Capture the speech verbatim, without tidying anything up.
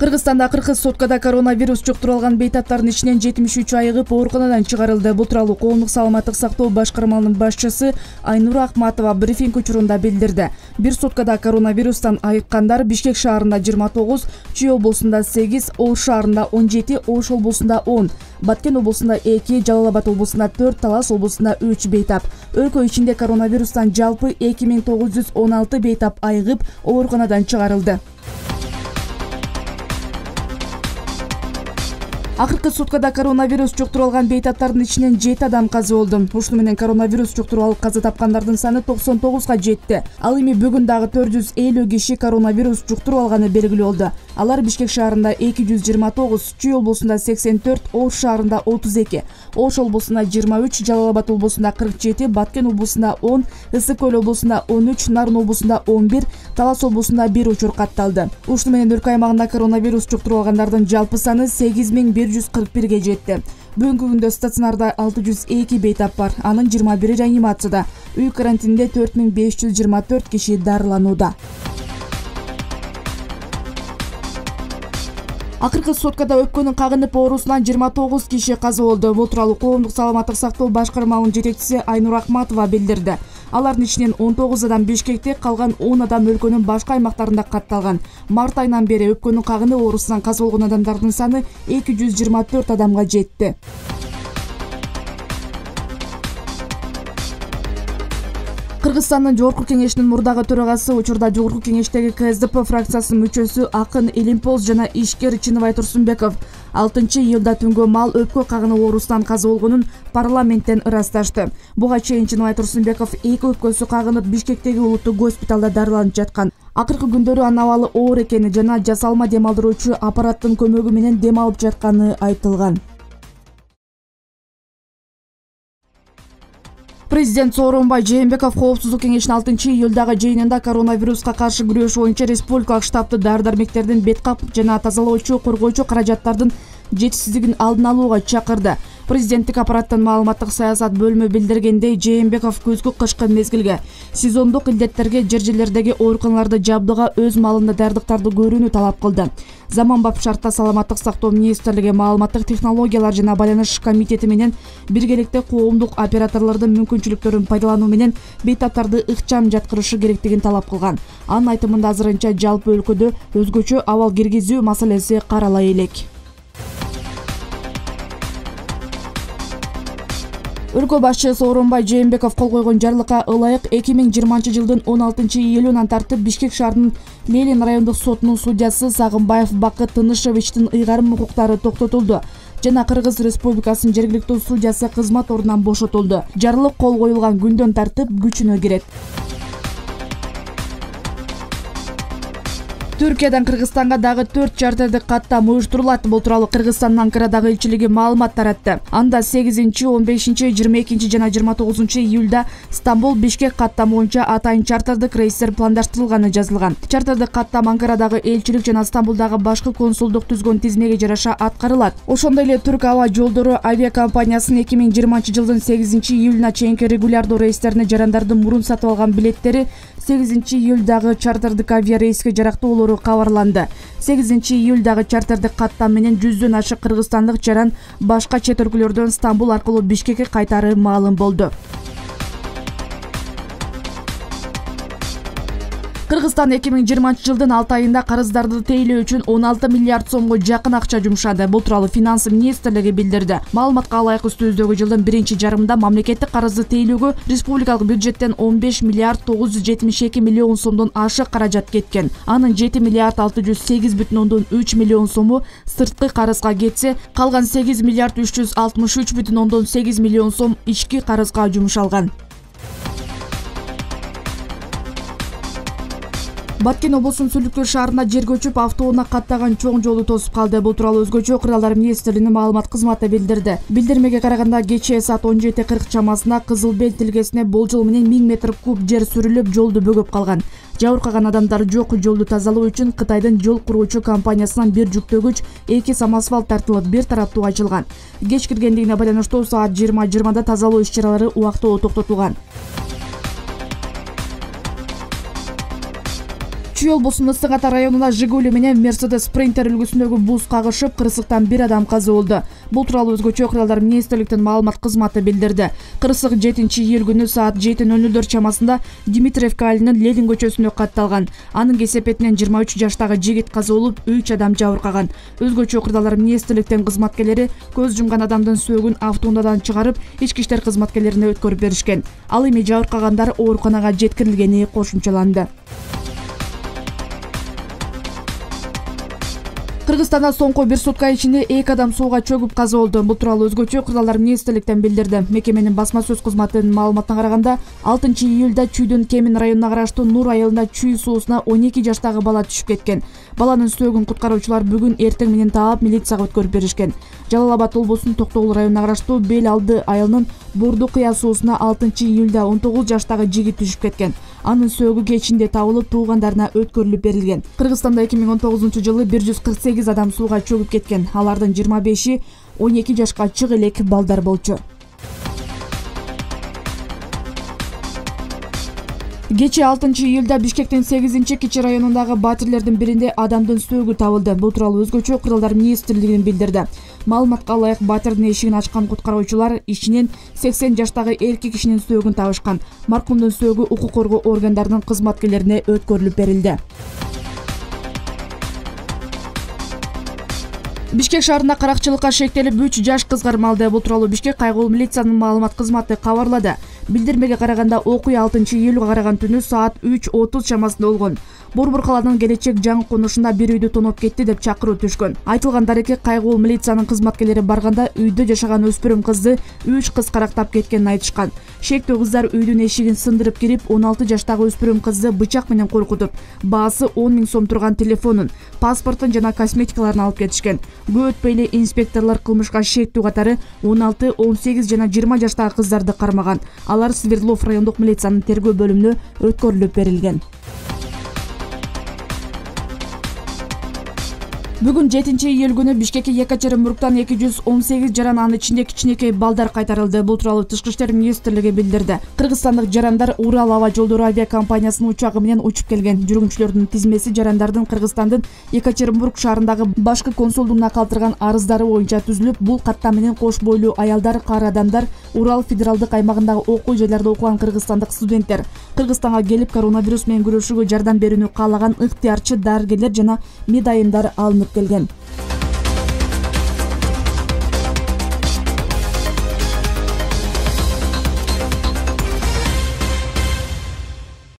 Кыргызстанда кыргыз суткада коронавирус жуктуруп алган бейтаптардын ичинен жетимиш үч айыгып ооруканадан чыгарылды. Бул тууралуу коомдук саламаттык сактоо башкармалынын башчысы Айнура Акматова брифинг учурунда билдирди. Бир суткада коронавирустан айыккандар Бишкек шаарында жыйырма тогуз, Чүй облусунда сегиз, Ош шаарында он жети, Ош облусунда он, Баткен облусунда эки, Жалал Абад облусунда төрт, Талас облусунда үч бейтап. Өлкө ичинде коронавирустан жалпы эки миң тогуз жүз он алты бейтап айыгып ооруканадан чыгарылды. Акыркы суткада коронавирус жуктуруп алган бейтаптардын ичинен жети адам каза болду. Ушуну менен коронавирус жуктуруп алып каза тапкандардын саны токсон тогузга жетти. Ал эми бүгүн дагы төрт жүз элүү киши коронавирус жуктуруп алганы белгилүү болду. Алар Бишкек шаарында эки жүз жыйырма тогуз, Чүй облусунда сексен төрт, Ош шаарында отуз эки, Ош облусунда жыйырма үч, Жалал Абад облусунда кырк жети, Баткен облусунда он, Ысык Көл облусунда он үч, Нарын облусунда он бир, Талас облусунда бир учур катталды. Ушуну менен өлкө аймагында коронавирус жуктуруп алгандардын жалпы саны сегиз миң бир жүз кырк бирге жетти. Бүгүнкү күндө стационарда алты жүз эки бейтап бар. Анын жыйырма бири реанимацияда. Үй карантинде төрт миң беш жүз жыйырма төрт киши дарыланууда. Акыркы суткада өпкөнүн кагынып оорусунан жыйырма тогуз киши каза болду. Бул тууралуу коомдук саламаттык сактоо башкармалынын жетекчиси Айнура Акматова билдирди. Алардын ичинен он тогуз адам Бишкекте, калган он адам өлкөнүн башка аймактарында катталган. Март айынан бери өпкөнүн кагынып оорусунан каза болгон адамдардын саны эки жүз жыйырма төрт адамга жетти. Кыргызстандын Жогорку кеңешинин мурдагы төрагасы, учурда Жогорку кеңештеги КСДП фракциясынын мүчөсү Акын Илимпоз жана ишкер Чыныбай Турсунбеков алтынчы июлда түнгө мал өпкө кагынып оорусунан каза болгонун парламенттен ырасташты. Буга чейин Чыныбай Турсунбеков эки өпкөсү кагынып Бишкектеги улуттук госпиталда дарыланып жаткан. Акыркы күндөрү анын абалы оор экени жана жасалма дем алдыруучу аппараттын көмөгү менен дем алып жатканы айтылган. Президент Сооронбай Жээнбеков Коопсуздук кеңешинин алтынчы июлдагы жыйынында коронавируска каршы күрөш боюнча республикалык штабты дары-дармектердин беткап жана тазалоочу, коргоочу каражаттардын жетишсиздигин алдын алууга чакырды. Президенттик аппараттын маалыматтык саясат бөлүмү билдиргендей, Жээнбеков күзгү кышкы мезгилге сезондук илдеттерге жер-жерлердеги ооруканаларды жабдыга өз малында дардыктарды көрүүнү талап кылды. Заманбап шартта саламаттык сактоо министрлиги маалыматтык технологиялар жана байланыш комитети менен биргеликте коомдук операторлордун мүмкүнчүлүктөрүн пайдалануу менен бейтаптарды ыкчам жаткырышы керектигин талап кылган. Анын айтымында азырынча жалпы өлкөдө өзгөчө абал киргизүү маселеси карала элек. Өлкө башчысы Сооронбай Жээнбеков кол койгон жарлыкка ылайык эки миң жыйырманчы жылдын он алтынчы июлунан тартып Бишкек шаарынын Ленин райондук сотунун судьясы Сагынбаев Бакыт Тынышевичтин ыйгарым укуктары токтотулду жана Кыргыз Республикасынын жергиликтүү судьясы кызмат ордунан бошотулду. Жарлык кол коюлган күндөн тартып күчүнө кирет. Түркиядан Кыргызстанга дагы төрт чартердик каттам уюштурулат. Бул тууралуу Кыргызстандын Анкарадагы элчилиги маалымат таратты. Анда сегизинчи, он бешинчи, жыйырма экинчи жана жыйырма тогузунчу июлда Стамбул Бишкек каттамы боюнча атайын чартердик рейстер пландаштырылганы жазылган. Чартердик каттам Анкарадагы элчилик жана Стамбулдагы башкы консулдук түзгөн тизмеге жараша аткарылат. Ошондой эле Түрк аба жолдору авиакомпаниясынын эки миң жыйырманчы жылдын сегизинчи июлуна чейинки регулярдуу рейстерине жарандардын мурун сатып алган билеттери сегизинчи июлдагы чартердик авиарейске жарактуу кабарланды. сегизинчи июлдагы чартердик каттам менен жүздөн ашык кыргызстандык жаран башка чет өлкөлөрдөн Стамбул аркылуу Бишкекке кайтары маалым болду. Кыргызстан эки миң жыйырманчы жылдын алты айында карыздарды тейлөө үчүн он алты миллиард сомго жакын акча жумшады. Бул тууралуу Финансы министрлиги билдирди. Маалыматка ылайык үстүбүздөгү жылдын биринчи жарымында мамлекеттик карызды тейлөөгө республикалык бюджеттен он беш миллиард тогуз жүз жетимиш эки миллион сомдон ашык каражат кеткен. Анын жети миллиард алты жүз сегиз бүтүн ондон үч миллион сому сырткы карызга кетсе, калган сегиз миллиард үч жүз алтымыш үч бүтүн ондон сегиз миллион сом ички карызга жумшалган. Баткен облусунун Сүлүккөл шаарында жер көчүп автоунаа каттаган чоң жолу тосуп калды. Бул тууралуу өзгөчө кырдаалдар министрлигинин маалымат кызматы билдирди. Билдирмеге караганда кечээ саат он жети кырк чамасында Кызыл Бел тилгесине болжол менен миң метр куб жер сүрүлүп, жолду бөгөп калган. Жабыркаган адамдар жок. Жолду тазалоо үчүн Кытайдын жол куруучу компаниясынан бир жүктөгүч, эки самосвал тартылып, бир тараптуу ачылган. Кеч киргендигине байланыштуу саат жыйырма жыйырмада тазалоо иш-чаралары убактылуу токтотулган. Чүй облусунун Ысык Ата районунда Жигули менен Мерседес Спринтер үлгүсүндөгү бус кагышып, кырсыктан бир адам каза болду. Бул тууралуу өзгөчө окуялар министрликтин маалымат кызматы билдирди. Кырсык жетинчи июль күнү саат жети ноль нолдор чамасында Димитриевка айылынын Ленин көчөсүндө катталган. Анын кесепетинен жыйырма үч жаштагы жигит каза болуп, үч адам жабыркаган. Өзгөчө окуялар министрликтин кызматкерлери көз жумган адамдын сөөгүн автоунаадан чыгарып, ички иштер кызматкерлерине өткөрүп беришкен. Ал эми жабыркагандар ооруканага жеткирилгени кошумчаланды. Кыргызстанда соңку бир сутка ичинде эки адам сууга чөгүп каза болду. Бул тууралуу өзгөчө окуялар министрликтен билдирди. Мекеменин басма сөз кызматынын маалыматына караганда, алтынчы июлда Чүйдүн Кемин районуна караштуу Нур айылында чүй суусуна он эки жаштагы бала түшүп кеткен. Баланын сөөгүн куткаруучулар бүгүн эртең менен таап милицияга өткөрүп беришкен. Жалал Абад облусунун Токтогул районуна караштуу Бел алды айылынын Бурду кыя суусуна алтынчы июлда он тогуз жаштагы жигит түшүп кеткен. Анын сөөгү кечинде табылып, туугандарына өткөрүлүп берилген. Кыргызстанда эки миң он тогузунчу жылы бир жүз кырк сегиз адам сууга чөгүп кеткен. Алардын жыйырма беши он эки жашка чык элек балдар болчу. Кечээ алтынчы июлда Бишкектин сегизинчи кичи районундагы батирлердин биринде адамдын сөөгү табылды. Бул тууралуу өзгөчө окуялар министрлигинин билдирди. Маалыматка ылайык, батирдин эшигин ачкан куткаруучулар ичинен сексен жаштагы эркек кишинин сөөгүн табышкан. Маркумдун сөөгү укук коргоо органдарынын кызматкерлерине өткөрүлүп берилди. Бишкек шаарында каракчылыкка шектелип үч жаш кыз кармалды. Бул тууралуу Бишкек кайгылуу милициянын маалымат кызматы кабарлады. Билдирмеге караганда окуя алтынчы июлга караган түнү саат үч отуз чамасында болгон. Борбор калаанын Келечек жаңы конушунда бир үйдү тоноп кетти деп чакыруу түшкөн. Айтылган дарекке кайгылуу милициянын кызматкерлери барганда үйдө жашаган өспүрүм кызды үч кыз карактап кеткенин айтышкан. Шектүү кыздар үйдүн эшигин сындырып кирип, он алты жаштагы өспүрүм кызды бычак менен коркутуп, баасы он миң сом турган телефонун, паспортун жана косметикаларын алып кетишкен. Көп өтпөй эле инспекторлор кылмышка шектүү катары он алты, он сегиз жана жыйырма жаштагы кыздарды кармаган. Алар Свердлов райондук милициянын тергөө бөлүмүнө өткөрүлүп берилген. Бүгүн жетинчи июль күнү Бишкекке Екатеринбургтан эки жүз он сегиз жаран, анын ичинде кичинекей балдар кайтарылды. Бул тууралуу Тышкы иштер министрлиги билдирди. Кыргызстандык жарандар Урал аба жолдору авиакомпаниясынын учагы менен учуп келген. Жүргүнчүлөрдүн тизмеси жарандардын Кыргызстандын Екатеринбург шаарындагы башкы консулдугуна калтырган арыздары боюнча түзүлүп, бул катта менен кош бойлуу аялдар, кары адамдар, Урал федералдык аймагындагы окуу жайларда окуган кыргызстандык студенттер, Кыргызстанга келип коронавирус менен күрөшүүгө жардам берүүнү каалаган ыктыярчы дарыгерлер жана медайымдар алынып келген.